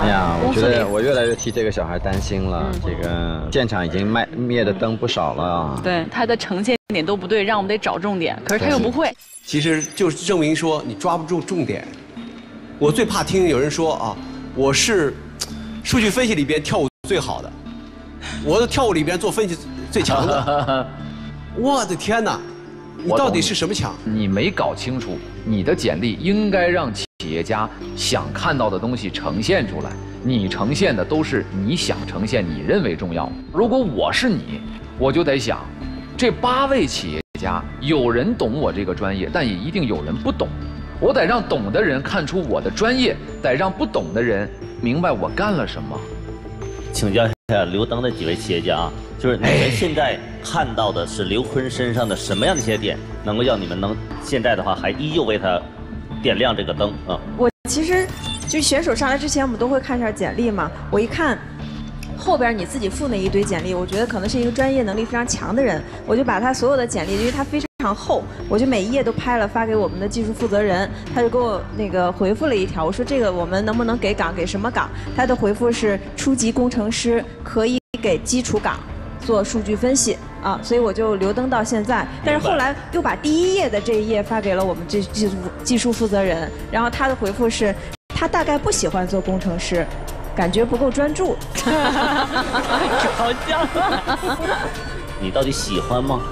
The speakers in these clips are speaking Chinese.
哎呀，我觉得我越来越替这个小孩担心了。这个现场已经灭的灯不少了。 对，他的呈现点都不对，让我们得找重点，可是他又不会。 其实就是证明说你抓不住重点。我最怕听有人说啊，我是数据分析里边跳舞最好的，我的跳舞里边做分析最强的。我的天哪！你到底是什么强？ 你没搞清楚，你的简历应该让企业家想看到的东西呈现出来。你呈现的都是你想呈现、你认为重要。如果我是你，我就得想，这8位企业家，有人懂我这个专业，但也一定有人不懂。我得让懂的人看出我的专业，得让不懂的人明白我干了什么。 请教一下刘登的几位企业家啊。就是你们现在看到的是刘坤身上的什么样的一些点，能够让你们能现在的话还依旧为他点亮这个灯啊？ 我其实就选手上来之前，我们都会看一下简历嘛。我一看后边你自己附那一堆简历，我觉得可能是一个专业能力非常强的人，我就把他所有的简历，因为他非常厚，我就每一页都拍了发给我们的技术负责人，他就给我回复了一条，我说这个我们能不能给岗，给什么岗？他的回复是初级工程师，可以给基础岗。做数据分析啊，所以我就留登到现在。但是后来又把第1页的这一页发给了我们技术负责人，然后他的回复是，他大概不喜欢做工程师，感觉不够专注。 好像。你到底喜欢吗？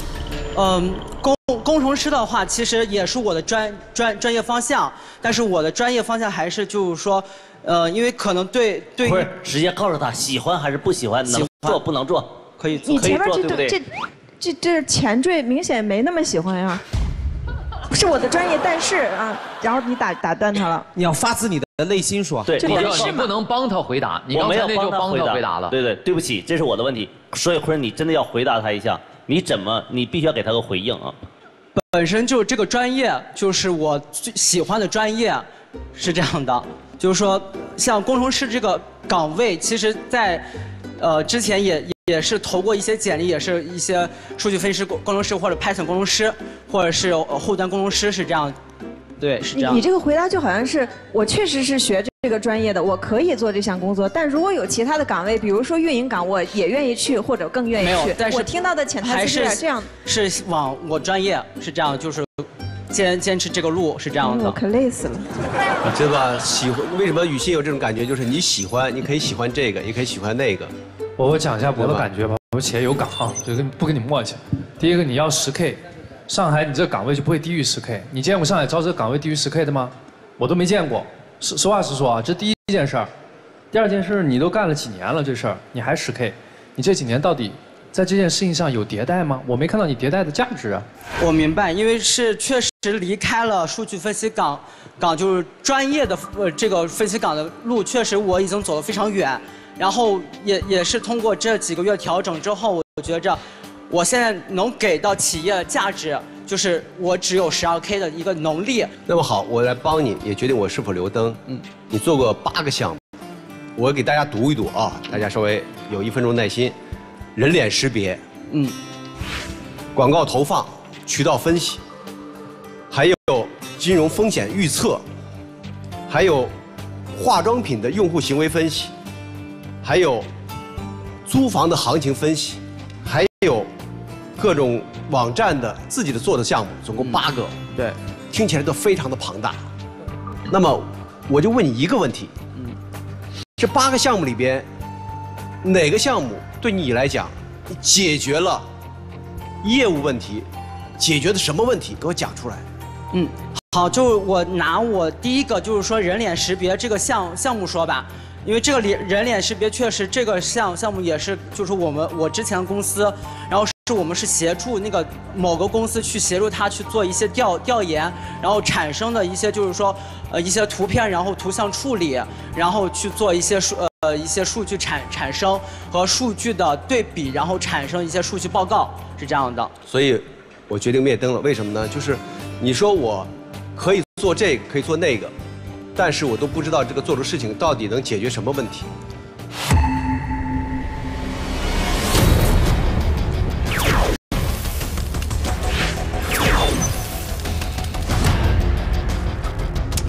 工程师的话，其实也是我的专业方向，但是我的专业方向还是就是说，因为可能对不是直接告诉他喜欢还是不喜欢，能做不能做。可以做， 你前面对不对？ 这前缀明显没那么喜欢呀，是我的专业，但是啊，然后你打断他了。 你要发自你的内心说。 对， 你不能帮他回答，你刚才那就帮他回答了。 对，对不起，这是我的问题。所以坤，你真的要回答他一下，你必须要给他个回应啊。 本身就这个专业就是我最喜欢的专业，是这样的，就是说像工程师这个岗位，其实在之前也是投过一些简历，也是一些数据分析工程师或者 Python 工程师，或者是后端工程师，是这样。对，是这样。 你这个回答就好像是我确实是学这个专业的，我可以做这项工作，但如果有其他的岗位，比如说运营岗，我也愿意去，或者更愿意去。 没有，但是我听到的潜台词有点这样。 是往我专业是这样，就是坚持这个路是这样的。 我可累死了。 对吧？为什么雨欣有这种感觉？就是你喜欢，你可以喜欢这个，也可以喜欢那个。 我讲一下我的感觉吧。我企业有岗啊，就不跟你磨叽。第一个，你要10K， 上海你这个岗位就不会低于10K。你见过上海招这个岗位低于10K的吗？我都没见过。实话实说啊，这第一件事儿。第二件事，你都干了几年了这事儿，你还10K， 你这几年到底在这件事情上有迭代吗？我没看到你迭代的价值啊。 我明白，因为是确实离开了数据分析岗就是专业的这个分析岗的路，确实我已经走得非常远。然后也是通过这几个月调整之后，我觉着我现在能给到企业价值，就是我只有12K 的一个能力。 那么好，我来帮你，也决定我是否留灯。你做过8个项目，我给大家读一读啊，大家稍微有1分钟耐心。人脸识别，广告投放、渠道分析，还有金融风险预测，还有化妆品的用户行为分析，还有租房的行情分析，还有各种网站的自己的做的项目，总共8个。对，听起来都非常的庞大。那么我就问你一个问题：这8个项目里边，哪个项目对你来讲解决了业务问题？解决的什么问题？给我讲出来。 好，就我拿我第一个就是说人脸识别这个项目说吧。因为这个人脸识别确实这个项目也是，就是我之前的公司，然后我们是协助那个某个公司去协助他去做一些调研，然后产生的一些就是说一些图片，然后图像处理，然后去做一些数据产生和数据的对比，然后产生一些数据报告，是这样的。 所以，我决定灭灯了。为什么呢？就是你说我可以做这个，可以做那个。但是我都不知道这个做的事情到底能解决什么问题。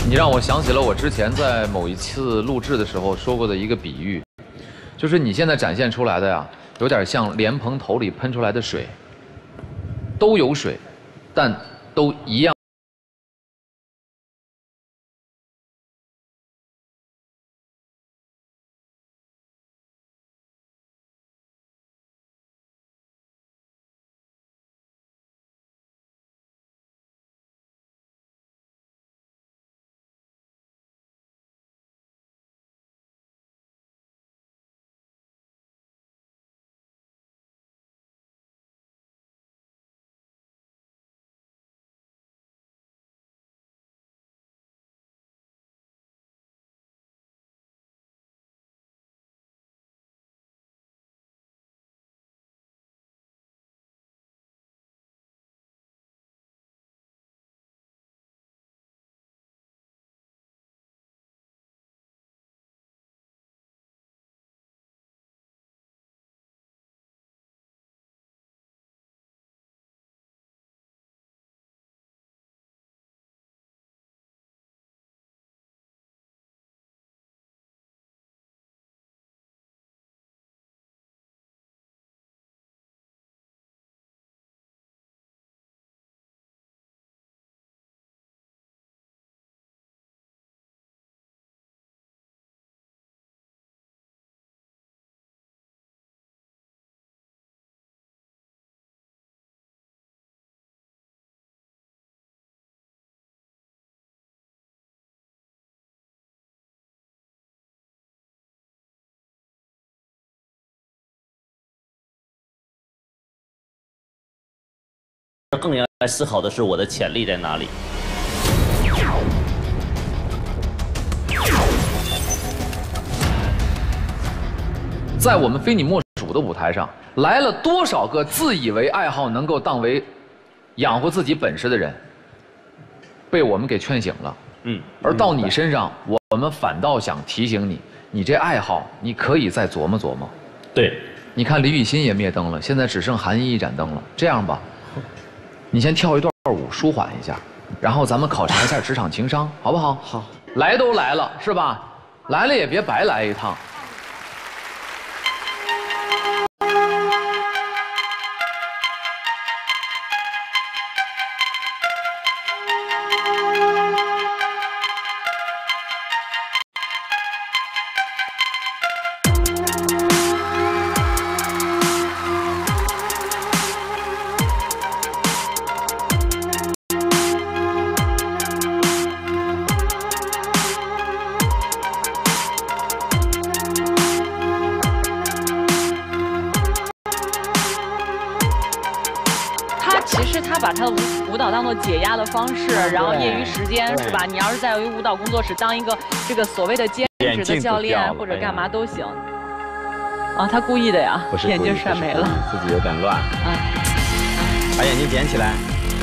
你让我想起了我之前在某一次录制的时候说过的一个比喻，就是你现在展现出来的呀，有点像莲蓬头里喷出来的水，都有水，但都一样。 更应该思考的是我的潜力在哪里。 在我们非你莫属的舞台上，来了多少个自以为爱好能够当为养活自己本事的人，被我们给劝醒了。而到你身上，我们反倒想提醒你，你这爱好你可以再琢磨琢磨。 对， 你看李雨欣也灭灯了，现在只剩韩一一盏灯了。这样吧，你先跳一段舞舒缓一下，然后咱们考察一下职场情商，好不好？ 好。 来都来了，是吧？来了也别白来一趟。 把他的舞蹈当做解压的方式，然后业余时间是吧？你要是在舞蹈工作室当一个这个所谓的兼职的教练或者干嘛都行。啊，他故意的呀，眼镜摔没了， 自己有点乱。把眼镜捡起来。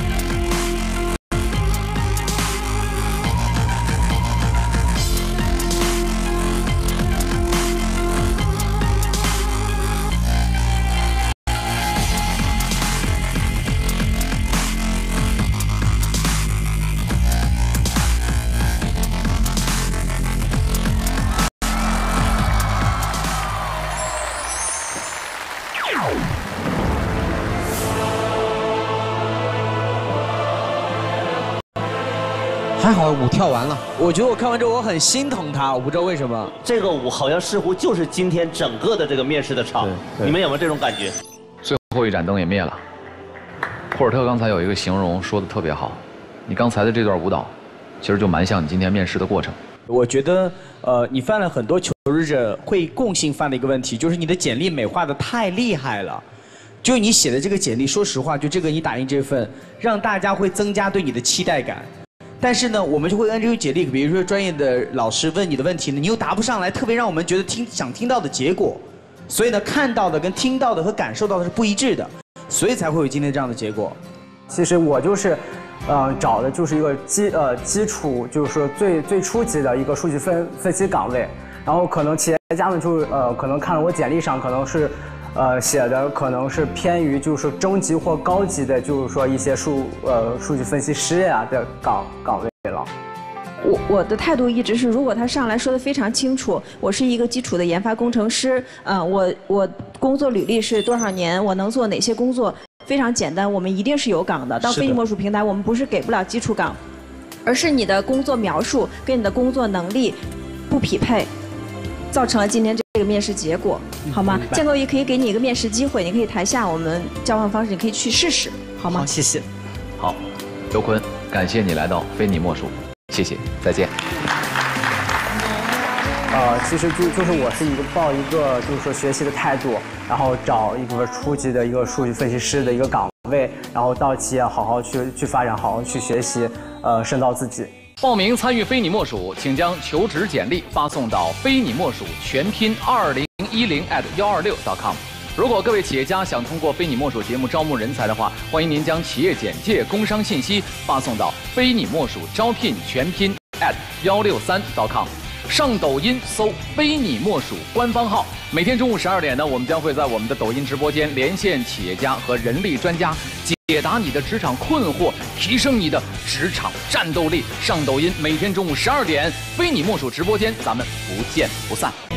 还好舞跳完了，我觉得我看完之后我很心疼他，我不知道为什么。 这个舞好像似乎就是今天整个的这个面试的场，你们有没有这种感觉？ 最后一盏灯也灭了。霍尔特刚才有一个形容说的特别好，你刚才的这段舞蹈，其实就蛮像你今天面试的过程。 我觉得，你犯了很多求职者会共性犯的一个问题，就是你的简历美化的太厉害了。就你写的这个简历，说实话，就这个你打印这份，让大家会增加对你的期待感。但是呢，我们就会按这个简历，比如说专业的老师问你的问题呢，你又答不上来，特别让我们觉得想听到的结果。所以呢，看到的跟听到的和感受到的是不一致的，所以才会有今天这样的结果。 其实我就是，找的就是一个基础，就是说最初级的一个数据分析岗位。然后可能企业家们就可能看了我简历上可能是。写的可能是偏于就是中级或高级的，就是说一些数据分析师呀的岗位了。 我的态度一直是，如果他上来说的非常清楚，我是一个基础的研发工程师，我工作履历是多少年，我能做哪些工作，非常简单，我们一定是有岗的。到非你莫属平台，我们不是给不了基础岗，而是你的工作描述跟你的工作能力不匹配，造成了今天这个面试结果，好吗？建构也可以给你一个面试机会，你可以台下我们交换方式，你可以去试试，好吗？ 好，谢谢。 好，刘坤，感谢你来到非你莫属。谢谢，再见。 其实就是我是抱一个就是说学习的态度，然后找一个初级的一个数据分析师的一个岗位，然后到企业好好去发展，好好去学习，深造自己。 报名参与非你莫属，请将求职简历发送到非你莫属全拼2010@126.com。如果各位企业家想通过非你莫属节目招募人才的话，欢迎您将企业简介、工商信息发送到非你莫属招聘全拼@163.com。上抖音搜非你莫属官方号，每天中午12点呢，我们将会在我们的抖音直播间连线企业家和人力专家，解答你的职场困惑，提升你的职场战斗力。上抖音，每天中午12点，非你莫属直播间，咱们不见不散。